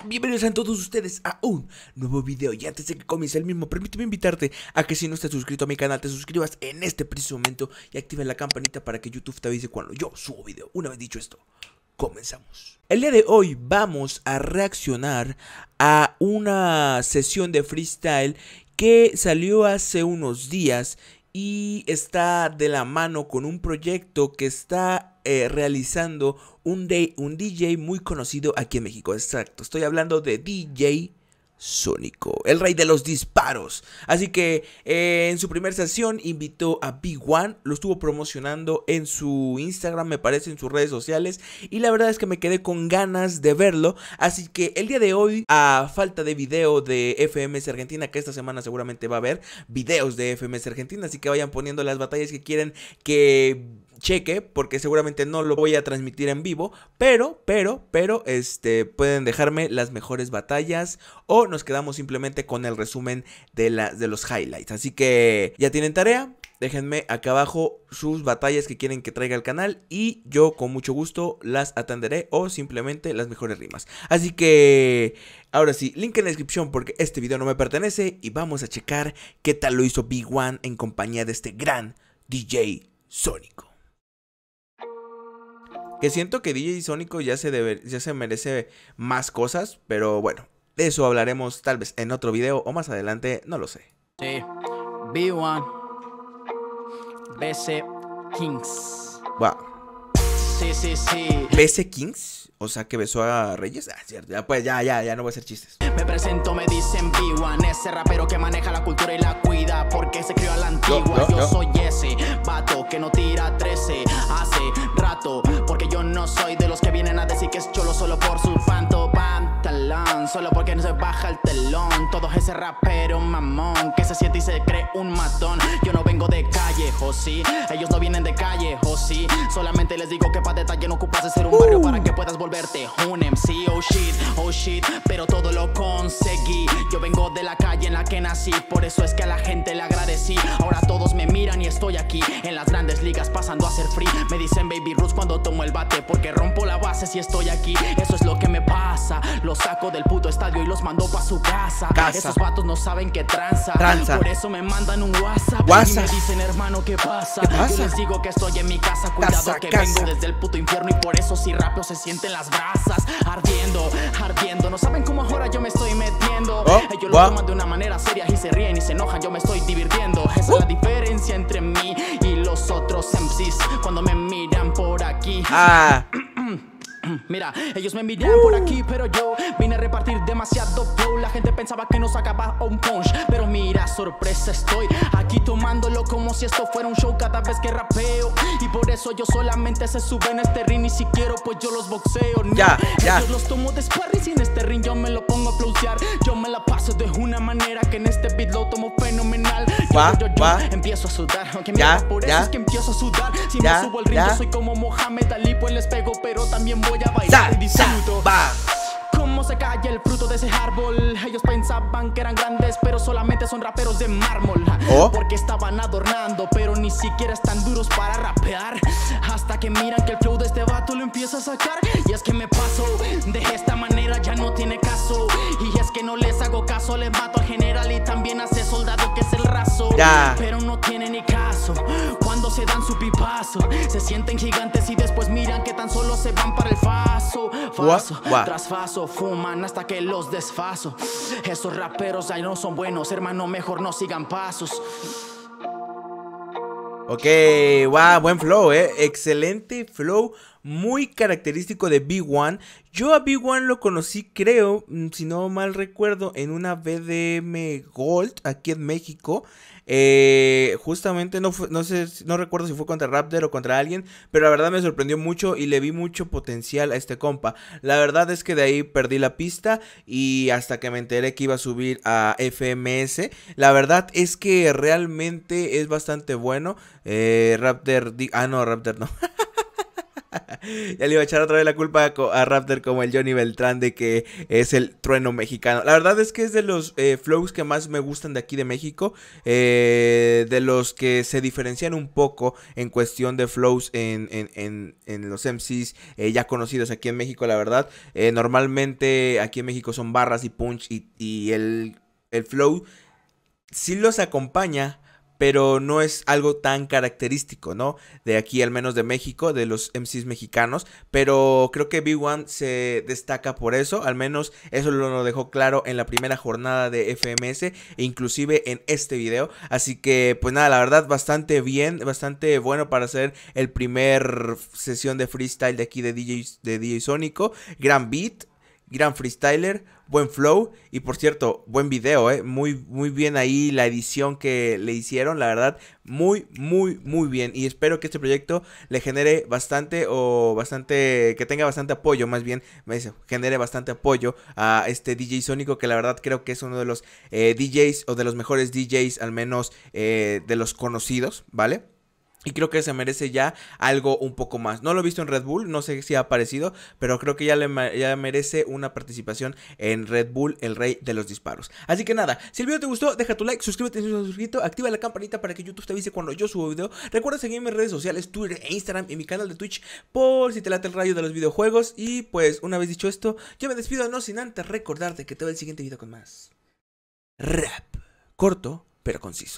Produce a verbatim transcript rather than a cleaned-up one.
Bienvenidos a todos ustedes a un nuevo video. Y antes de que comience el mismo, permíteme invitarte a que si no estás suscrito a mi canal, te suscribas en este preciso momento y actives la campanita para que YouTube te avise cuando yo subo video. Una vez dicho esto, comenzamos. El día de hoy vamos a reaccionar a una sesión de freestyle que salió hace unos días y está de la mano con un proyecto que está eh, realizando un, de, un D J muy conocido aquí en México. Exacto, estoy hablando de D J Sónico, el rey de los disparos. Así que eh, en su primera sesión invitó a Big One, lo estuvo promocionando en su Instagram, me parece, en sus redes sociales, y la verdad es que me quedé con ganas de verlo. Así que el día de hoy, a falta de video de F M S Argentina, que esta semana seguramente va a haber videos de F M S Argentina, así que vayan poniendo las batallas que quieren que cheque, porque seguramente no lo voy a transmitir en vivo, pero, pero, pero, este, pueden dejarme las mejores batallas o nos quedamos simplemente con el resumen de, la, de los highlights. Así que ya tienen tarea, déjenme acá abajo sus batallas que quieren que traiga al canal y yo con mucho gusto las atenderé o simplemente las mejores rimas. Así que ahora sí, link en la descripción porque este video no me pertenece y vamos a checar qué tal lo hizo Big One en compañía de este gran D J Sónico. Que siento que D J Sónico ya se, debe, ya se merece más cosas, pero bueno, de eso hablaremos tal vez en otro video o más adelante, no lo sé. Sí, Big One, B C Kings. Wow. Sí, sí, sí. ¿B C Kings? O sea, que besó a Reyes. Ah, cierto, ya pues ya, ya, ya no voy a hacer chistes. Me presento, me dicen Big One, ese rapero que maneja la cultura y la cuida, porque se crió a la antigua. Yo, yo, yo, yo. soy ese vato que no tira trece hace rato, porque yo no soy de los que vienen a decir que es cholo solo por su panto pantalón, solo porque no se baja el telón. Todo ese rapero mamón que se siente y se cree un matón. Yo no vengo de calle, o sí, ellos no vienen de calle, o sí. Solamente les digo que pa' detalle no ocupas de ser un barrio uh. para que puedas volverte un M C. Oh shit, oh shit, pero todo lo conseguí. Yo vengo de la calle en la que nací, por eso es que a la gente le agradecí. Ahora todos me miran y estoy aquí en las grandes ligas pasando a ser free. Me dicen Baby Roots cuando tomo el bate, porque rompo la base si estoy aquí. Eso es lo que me pasa. Los saco del puto estadio y los mando pa' su casa. casa. Esos vatos no saben qué tranza. tranza. Por eso me mandan un WhatsApp, WhatsApp. Y me dicen, hermano, ¿qué pasa? ¿Qué pasa? Yo les digo que estoy en mi casa. Cuidado casa, que casa. vengo desde el puto infierno, y por eso si rapeo se sienten las brasas ardiendo, ardiendo. No saben cómo ahora yo me estoy metiendo. oh, Ellos lo toman de una manera seria y se ríen y se enojan. Yo me estoy divirtiendo. Esa uh. es la diferencia entre mí y los otros M Cs cuando me miran por aquí. Ah. Mira, ellos me miran uh. por aquí, pero yo vine a repartir demasiado flow. La gente pensaba que no sacaba un punch, pero mira, sorpresa, estoy aquí tomándolo como si esto fuera un show cada vez que rapeo. Y por eso yo solamente se suben a este ring, y si quiero pues yo los boxeo. No, ya, ya. Yo los tomo de sparring, sin este ring yo me lo pongo a plausear. Yo me la paso de una manera que en este beat lo tomo fenomenal. Yo, va, yo, yo, va. empiezo a sudar, aunque ya, mira, por ya. eso es que empiezo a sudar. Si ya, me subo al ring ya. yo soy como Mohamed Ali, pues les pego, pero también voy a bailar. Y disfruto. Va. Cómo se cae el fruto de ese árbol. Ellos pensaban que eran grandes, pero solamente son raperos de mármol. oh. Porque estaban adornando, pero ni siquiera están duros para rapear. Hasta que miran que el flow de este vato lo empieza a sacar. Y es que me paso de esta manera, ya no tiene caso. Y es que no les hago caso, les mato al general y también hace soldado, que es el raso. ya. Pero no tiene ni caso cuando se dan su pipazo. Se sienten gigantes y después miran que tan solo se van para el faso. Faso, What? What? tras faso, fuman hasta que los desfaso. Esos raperos ya no son buenos, hermano, mejor no sigan pasos. Ok, wow, buen flow, eh, excelente flow, muy característico de Big One. Yo a Big One lo conocí, creo, si no mal recuerdo, en una B D M Gold aquí en México. Eh, justamente no, fue, no sé, no recuerdo si fue contra Raptor o contra alguien, pero la verdad me sorprendió mucho y le vi mucho potencial a este compa. La verdad es que de ahí perdí la pista y hasta que me enteré que iba a subir a F M S, la verdad es que realmente es bastante bueno. Eh, Raptor, ah no, Raptor no. Ya le iba a echar otra vez la culpa a, a Raptor como el Johnny Beltrán de que es el trueno mexicano. La verdad es que es de los eh, flows que más me gustan de aquí de México, eh, de los que se diferencian un poco en cuestión de flows en, en, en, en los M Cs eh, ya conocidos aquí en México, la verdad. Eh, normalmente aquí en México son barras y punch y, y el, el flow sí los acompaña, pero no es algo tan característico, ¿no? De aquí, al menos de México, de los M Cs mexicanos. Pero creo que B uno se destaca por eso. Al menos eso lo dejó claro en la primera jornada de F M S, e inclusive en este video. Así que, pues nada, la verdad, bastante bien, bastante bueno para hacer el primer sesión de freestyle de aquí de D J, de D J Sónico. Gran beat, gran freestyler, buen flow y, por cierto, buen video, eh, muy, muy bien ahí la edición que le hicieron, la verdad, muy, muy, muy bien. Y espero que este proyecto le genere bastante o bastante, que tenga bastante apoyo, más bien, me dice, genere bastante apoyo a este D J Sónico, que la verdad creo que es uno de los eh, D Js o de los mejores D Js, al menos eh, de los conocidos, ¿vale? Y creo que se merece ya algo un poco más. No lo he visto en Red Bull, no sé si ha aparecido, pero creo que ya, le, ya merece una participación en Red Bull, el rey de los disparos. Así que nada, si el video te gustó, deja tu like, suscríbete si no estás suscrito, activa la campanita para que YouTube te avise cuando yo subo video. Recuerda seguirme en redes sociales, Twitter e Instagram, y mi canal de Twitch, por si te late el rayo de los videojuegos. Y pues, una vez dicho esto, yo me despido, no sin antes recordarte que te veo el siguiente video con más rap, corto pero conciso.